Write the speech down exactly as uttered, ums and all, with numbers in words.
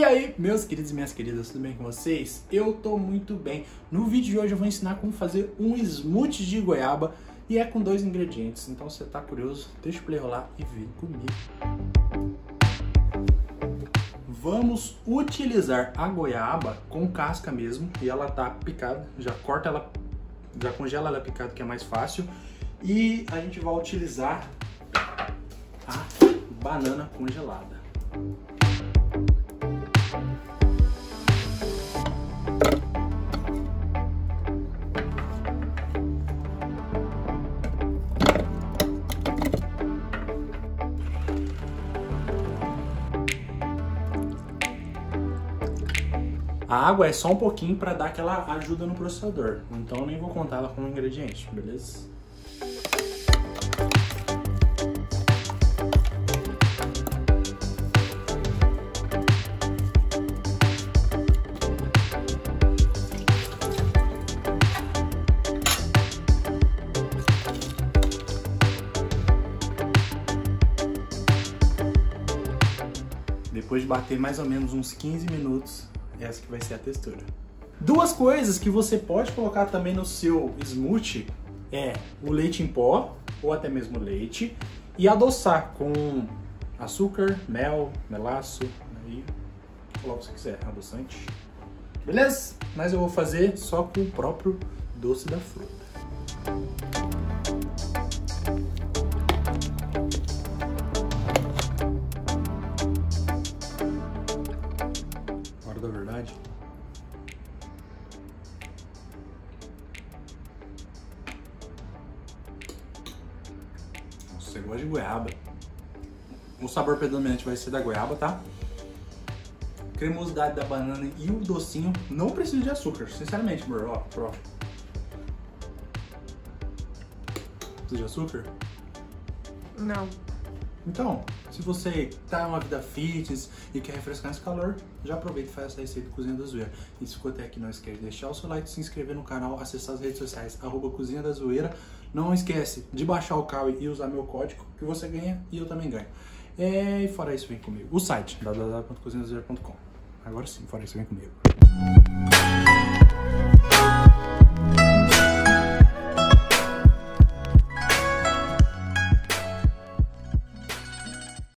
aí, meus queridos e minhas queridas, tudo bem com vocês? Eu tô muito bem. No vídeo de hoje eu vou ensinar como fazer um smoothie de goiaba e é com dois ingredientes. Então se você tá curioso, deixa o play rolar e vem comigo. Vamos utilizar a goiaba com casca mesmo e ela tá picada. Já corta ela, já congela ela picada que é mais fácil. E a gente vai utilizar a banana congelada. A água é só um pouquinho para dar aquela ajuda no processador, então eu nem vou contar ela como ingrediente, beleza? Depois de bater mais ou menos uns quinze minutos, essa que vai ser a textura. Duas coisas que você pode colocar também no seu smoothie é o leite em pó, ou até mesmo leite, e adoçar com açúcar, mel, melaço, aí coloca o que você quiser, adoçante. Beleza? Mas eu vou fazer só com o próprio doce da fruta. Da verdade. Nossa, você gosta de goiaba. O sabor predominante vai ser da goiaba, tá? Cremosidade da banana e o docinho não precisa de açúcar, sinceramente, amor. Ó, prova. Precisa de açúcar? Não. Então, se você tá numa vida fitness e quer refrescar esse calor, já aproveita e faz essa receita Cozinha da Zoeira. E se ficou até aqui, não esquece de deixar o seu like, se inscrever no canal, acessar as redes sociais, arroba Cozinha da Zoeira. Não esquece de baixar o Kawi e usar meu código, que você ganha e eu também ganho. E fora isso, vem comigo. O site, w w w ponto cozinha da zoeira ponto com. Agora sim, fora isso, vem comigo.